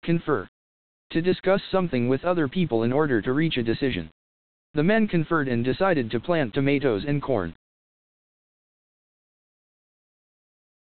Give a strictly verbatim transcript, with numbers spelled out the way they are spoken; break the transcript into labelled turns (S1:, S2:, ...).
S1: Confer. To discuss something with other people in order to reach a decision. The men conferred and decided to plant tomatoes and corn.